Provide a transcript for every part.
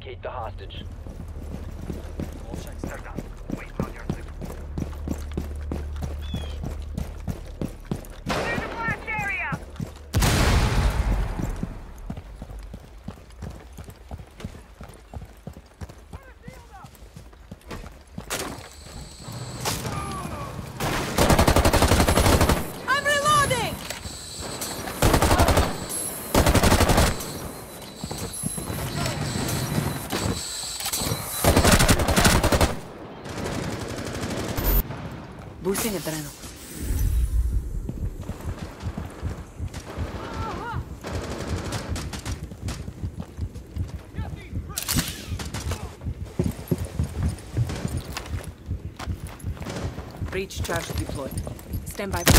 locate the hostage. All checks are done. Wait, on your two. Clear the blast area! I'm reloading! Boosting adrenaline. Breach charge deployed. Stand by.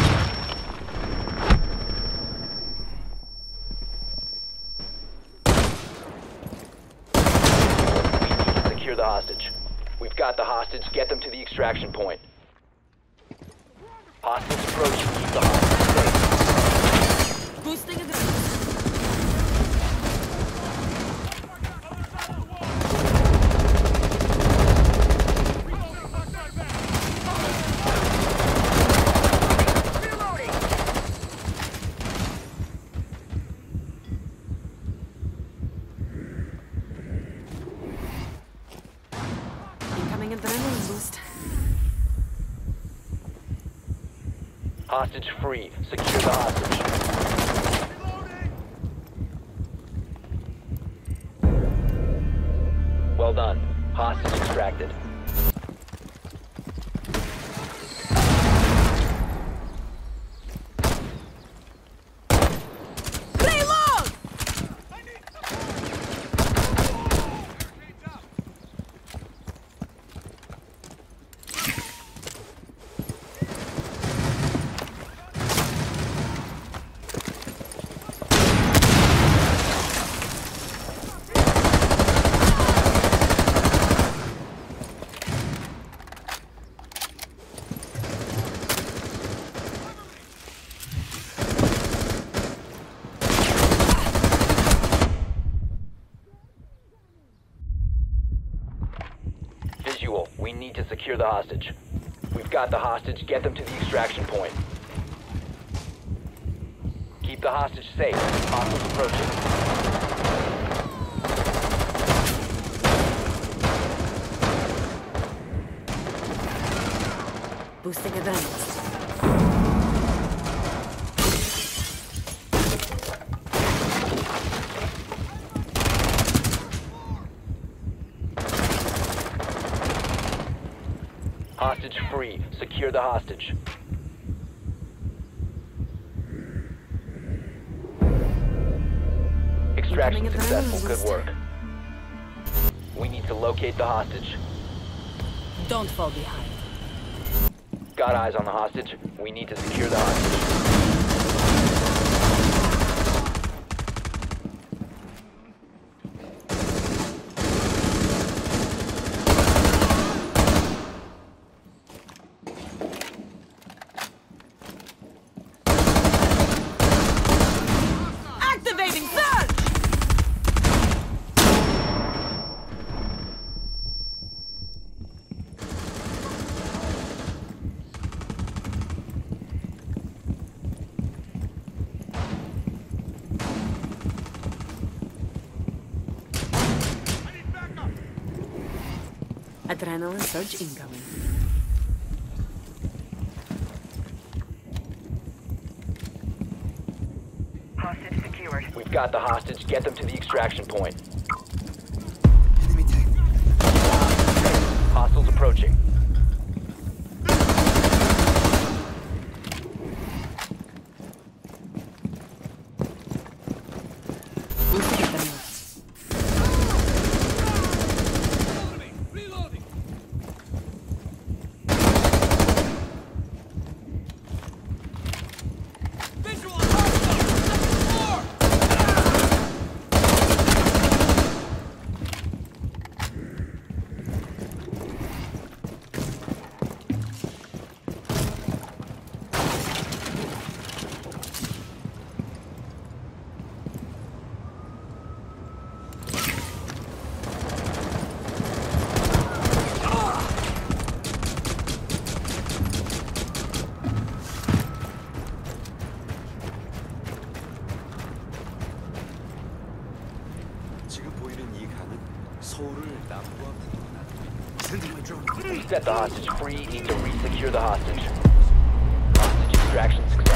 Secure the hostage. We've got the hostage. Get them to the extraction point. Hostiles approaching. Keep the hostage safe. Boosting adrenaline. Incoming adrenaline boost. Hostage free. Secure the hostage. Well done. Hostage extracted. Reload! Visual. We need to secure the hostage. We've got the hostage. Get them to the extraction point. Keep the hostage safe. Hostiles approaching. Boosting adrenaline. Hostage free. Secure the hostage. Extraction Incoming successful. adrenaline Good boost. work. We need to locate the hostage. Don't fall behind. Got eyes on the hostage. We need to secure the hostage. Activating surge! Adrenaline surge incoming. Hostage secured. We've got the hostage. Get them to the extraction point. Hostiles approaching. Boosting adrenaline. We set the hostage free. Need to re-secure the hostage. Hostage extraction successful.